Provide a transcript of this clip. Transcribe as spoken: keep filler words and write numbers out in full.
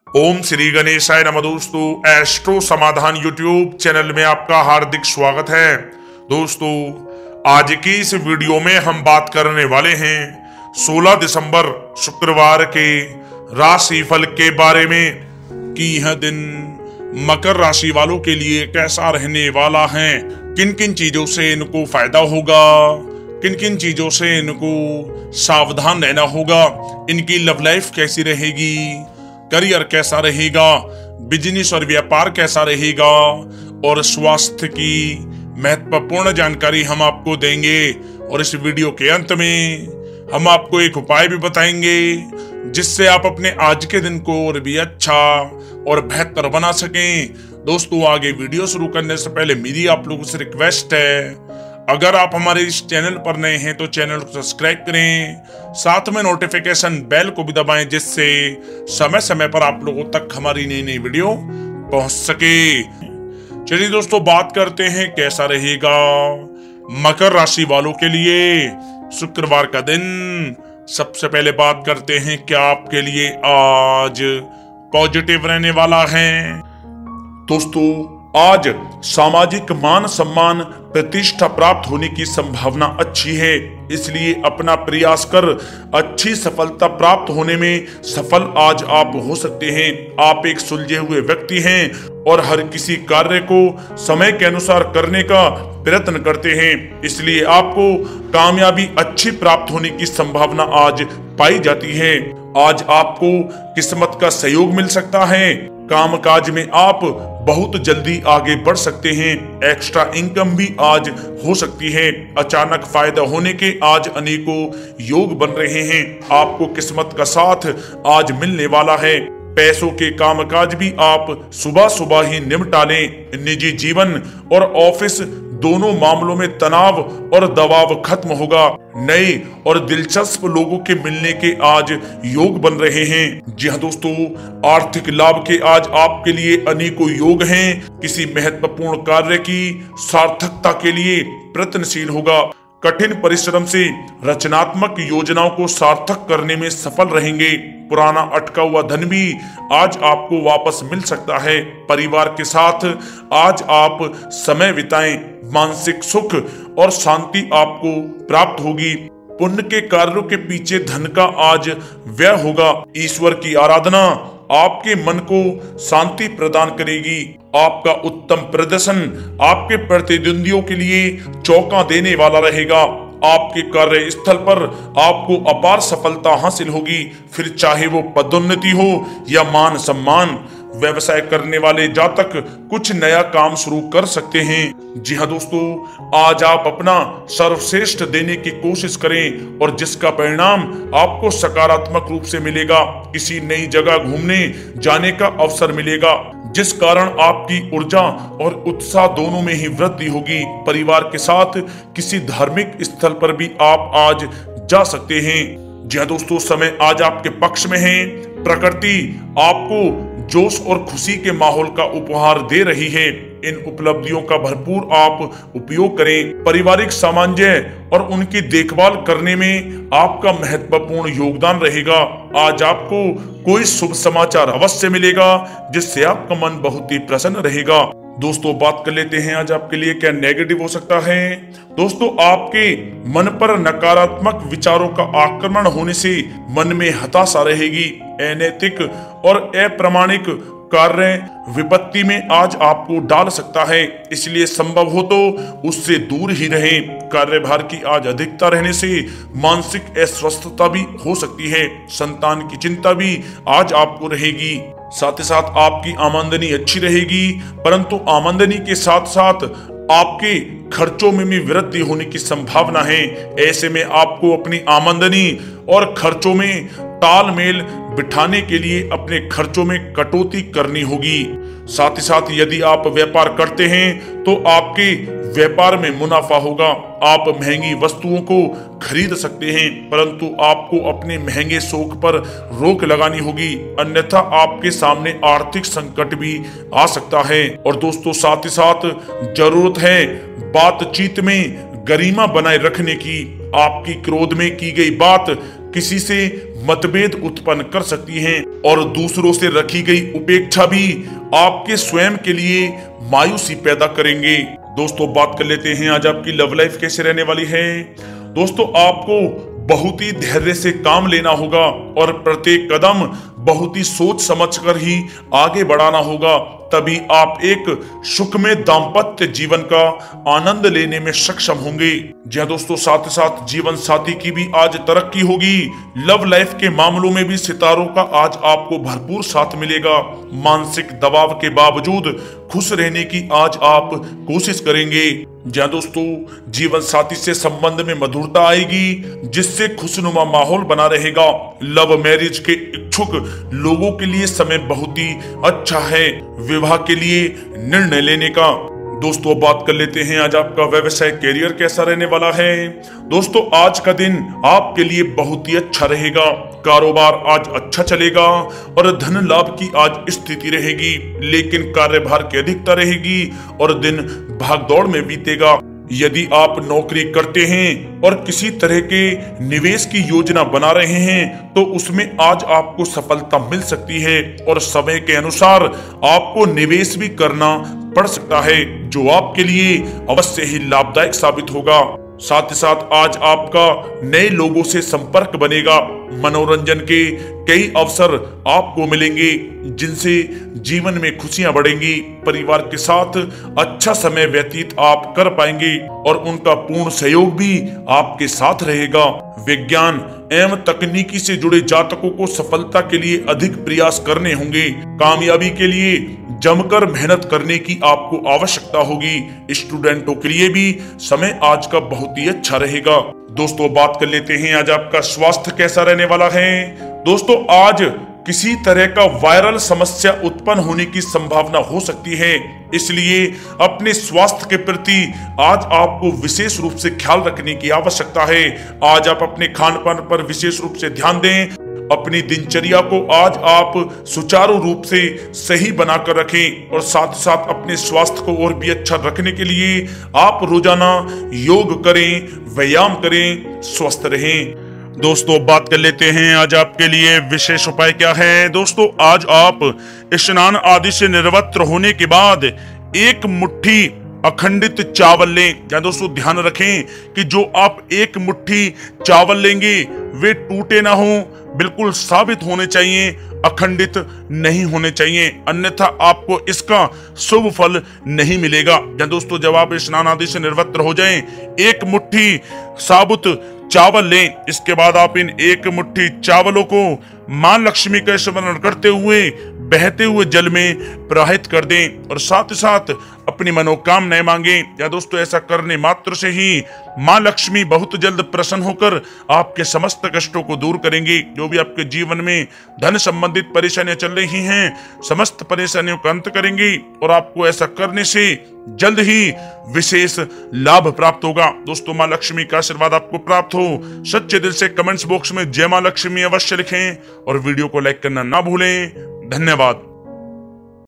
ओम श्री गणेशाय नमः। दोस्तों, एस्ट्रो समाधान यूट्यूब चैनल में आपका हार्दिक स्वागत है। दोस्तों, आज की इस वीडियो में हम बात करने वाले हैं सोलह दिसंबर शुक्रवार के राशि फल के बारे में कि यह दिन मकर राशि वालों के लिए कैसा रहने वाला है, किन किन चीजों से इनको फायदा होगा, किन किन चीजों से इनको सावधान रहना होगा, इनकी लव लाइफ कैसी रहेगी, करियर कैसा रहेगा, बिजनेस और व्यापार कैसा रहेगा और स्वास्थ्य की महत्वपूर्ण जानकारी हम आपको देंगे। और इस वीडियो के अंत में हम आपको एक उपाय भी बताएंगे जिससे आप अपने आज के दिन को और भी अच्छा और बेहतर बना सकें। दोस्तों, आगे वीडियो शुरू करने से पहले मेरी आप लोगों से रिक्वेस्ट है, अगर आप हमारे इस चैनल पर नए हैं तो चैनल को सब्सक्राइब करें, साथ में नोटिफिकेशन बेल को भी दबाएं जिससे समय समय पर आप लोगों तक हमारी नई नई वीडियो पहुंच सके। चलिए दोस्तों, बात करते हैं कैसा रहेगा मकर राशि वालों के लिए शुक्रवार का दिन। सबसे पहले बात करते हैं क्या आपके लिए आज पॉजिटिव रहने वाला है। दोस्तों, आज सामाजिक मान सम्मान प्रतिष्ठा प्राप्त होने की संभावना अच्छी है, इसलिए अपना प्रयास कर अच्छी सफलता प्राप्त होने में सफल आज आप हो सकते हैं। आप एक सुलझे हुए व्यक्ति हैं और हर किसी कार्य को समय के अनुसार करने का प्रयत्न करते हैं, इसलिए आपको कामयाबी अच्छी प्राप्त होने की संभावना आज पाई जाती है। आज आपको किस्मत का सहयोग मिल सकता है, कामकाज में आप बहुत जल्दी आगे बढ़ सकते हैं, एक्स्ट्रा इनकम भी आज हो सकती है, अचानक फायदा होने के आज अनेकों योग बन रहे हैं, आपको किस्मत का साथ आज मिलने वाला है। पैसों के कामकाज भी आप सुबह सुबह ही निपटा लें। निजी जीवन और ऑफिस दोनों मामलों में तनाव और दबाव खत्म होगा। नए और दिलचस्प लोगों के मिलने के आज योग बन रहे हैं। जी हाँ दोस्तों, आर्थिक लाभ के आज आपके लिए अनेकों योग हैं। किसी महत्वपूर्ण कार्य की सार्थकता के लिए प्रयत्नशील होगा। कठिन परिश्रम से रचनात्मक योजनाओं को सार्थक करने में सफल रहेंगे। पुराना अटका हुआ धन भी आज आपको वापस मिल सकता है। परिवार के साथ आज आप समय बिताएं, मानसिक सुख और शांति आपको प्राप्त होगी। पुण्य के कार्यों के पीछे धन का आज व्यय होगा। ईश्वर की आराधना आपके मन को शांति प्रदान करेगी। आपका उत्तम प्रदर्शन आपके प्रतिद्वंदियों के लिए चौंका देने वाला रहेगा। आपके कार्य स्थल पर आपको अपार सफलता हासिल होगी, फिर चाहे वो पदोन्नति हो या मान सम्मान। व्यवसाय करने वाले जातक कुछ नया काम शुरू कर सकते हैं। जी हाँ दोस्तों, आज आप अपना सर्वश्रेष्ठ देने की कोशिश करें और जिसका परिणाम आपको सकारात्मक रूप से मिलेगा। किसी नई जगह घूमने जाने का अवसर मिलेगा जिस कारण आपकी ऊर्जा और उत्साह दोनों में ही वृद्धि होगी। परिवार के साथ किसी धार्मिक स्थल पर भी आप आज जा सकते हैं। जी हाँ दोस्तों, समय आज आपके पक्ष में है। प्रकृति आपको जोश और खुशी के माहौल का उपहार दे रही है। इन उपलब्धियों का भरपूर आप उपयोग करें। पारिवारिक सामंजस्य और उनकी देखभाल करने में आपका महत्वपूर्ण योगदान रहेगा। आज आपको कोई शुभ समाचार अवश्य मिलेगा जिससे आपका मन बहुत ही प्रसन्न रहेगा। दोस्तों, बात कर लेते हैं आज आपके लिए क्या नेगेटिव हो सकता है। दोस्तों, आपके मन पर नकारात्मक विचारों का आक्रमण होने से मन में हताशा रहेगी। अनैतिक और अप्रामाणिक कार्य विपत्ति में आज आपको डाल सकता है, इसलिए संभव हो तो उससे दूर ही रहें। कार्यभार की आज अधिकता रहने से मानसिक अस्वस्थता भी हो सकती है। संतान की चिंता भी आज आपको रहेगी। साथ ही साथ आपकी आमदनी अच्छी रहेगी, परंतु आमदनी के साथ साथ आपके खर्चों में भी वृद्धि होने की संभावना है। ऐसे में आपको अपनी आमदनी और खर्चों में तालमेल बिठाने के लिए अपने खर्चों में कटौती करनी होगी। साथ ही साथ यदि आप व्यापार करते हैं तो आपके व्यापार में मुनाफा होगा। आप महंगी वस्तुओं को खरीद सकते हैं, परंतु आपको अपने महंगे शौक पर रोक लगानी होगी, अन्यथा आपके सामने आर्थिक संकट भी आ सकता है। और दोस्तों, साथ ही साथ जरूरत है बातचीत में गरिमा बनाए रखने की। आपकी क्रोध में की गई बात किसी से मतभेद उत्पन्न कर सकती हैं और दूसरों से रखी गई उपेक्षा भी आपके स्वयं के लिए मायूसी पैदा करेंगे। दोस्तों बात कर लेते हैं आज आपकी लव लाइफ कैसे रहने वाली है। दोस्तों आपको बहुत ही धैर्य से काम लेना होगा और प्रत्येक कदम बहुत ही सोच समझकर ही आगे बढ़ाना होगा, तभी आप एक सुखमय दाम्पत्य जीवन का आनंद लेने में सक्षम होंगे। जी दोस्तों, साथ साथ जीवन साथी की भी आज तरक्की होगी। लव लाइफ के मामलों में भी सितारों का आज आपको भरपूर साथ मिलेगा। मानसिक दबाव के बावजूद खुश रहने की आज आप कोशिश करेंगे। जी दोस्तों, जीवन साथी से संबंध में मधुरता आएगी जिससे खुशनुमा माहौल बना रहेगा। लव मैरिज के इच्छुक लोगों के लिए समय बहुत ही अच्छा है विवाह के लिए निर्णय लेने का। दोस्तों बात कर लेते हैं आज आपका व्यवसाय कैरियर कैसा रहने वाला है। दोस्तों आज का दिन आपके लिए बहुत ही अच्छा रहेगा। कारोबार आज अच्छा चलेगा और धन लाभ की आज स्थिति रहेगी, लेकिन कार्यभार की अधिकता रहेगी और दिन भागदौड़ में बीतेगा। यदि आप नौकरी करते हैं और किसी तरह के निवेश की योजना बना रहे हैं तो उसमें आज आपको सफलता मिल सकती है और समय के अनुसार आपको निवेश भी करना पड़ सकता है जो आपके लिए अवश्य ही लाभदायक साबित होगा। साथ ही साथ आज आपका नए लोगों से संपर्क बनेगा। मनोरंजन के कई अवसर आपको मिलेंगे जिनसे जीवन में खुशियां बढ़ेंगी। परिवार के साथ अच्छा समय व्यतीत आप कर पाएंगे और उनका पूर्ण सहयोग भी आपके साथ रहेगा। विज्ञान एवं तकनीकी से जुड़े जातकों को सफलता के लिए अधिक प्रयास करने होंगे। कामयाबी के लिए जमकर मेहनत करने की आपको आवश्यकता होगी। स्टूडेंटों के लिए भी समय आज का बहुत ही अच्छा रहेगा। दोस्तों बात कर लेते हैं आज आपका स्वास्थ्य कैसा रहने वाला है। दोस्तों आज किसी तरह का वायरल समस्या उत्पन्न होने की संभावना हो सकती है, इसलिए अपने स्वास्थ्य के प्रति आज आपको विशेष रूप से ख्याल रखने की आवश्यकता है। आज आप अपने खान पान पर विशेष रूप से ध्यान दें। अपनी दिनचर्या को आज आप सुचारू रूप से सही बनाकर रखें और साथ साथ अपने स्वास्थ्य को और भी अच्छा रखने के लिए आप रोजाना योग करें, व्यायाम करें, स्वस्थ रहें। दोस्तों बात कर लेते हैं आज आपके लिए विशेष उपाय क्या है। दोस्तों आज आप स्नान आदि से निर्वस्त्र होने के बाद एक मुट्ठी अखंडित चावल लें। या दोस्तों ध्यान रखें कि जो आप एक मुट्ठी चावल लेंगे वे टूटे ना हो, बिल्कुल साबित होने चाहिए, अखंडित नहीं होने चाहिए, अन्यथा आपको इसका शुभ फल नहीं मिलेगा। या दोस्तों जब आप स्नान आदि से निर्वस्त्र हो जाएं, एक मुट्ठी साबुत चावल लें। इसके बाद आप इन एक मुट्ठी चावलों को मां लक्ष्मी का स्मरण करते हुए बहते हुए जल में प्रवाहित कर दें और साथ ही साथ अपनी मनोकामनाएं मांगे। या दोस्तों ऐसा करने मात्र से ही मां लक्ष्मी बहुत जल्द प्रसन्न होकर आपके समस्त कष्टों को दूर करेंगी। जो भी आपके जीवन में धन संबंधित परेशानियां चल रही हैं, समस्त परेशानियों का अंत करेंगी और आपको ऐसा करने से जल्द ही विशेष लाभ प्राप्त होगा। दोस्तों मां लक्ष्मी का आशीर्वाद आपको प्राप्त हो, सच्चे दिल से कमेंट्स बॉक्स में जय मां लक्ष्मी अवश्य लिखें और वीडियो को लाइक करना ना भूलें। धन्यवाद।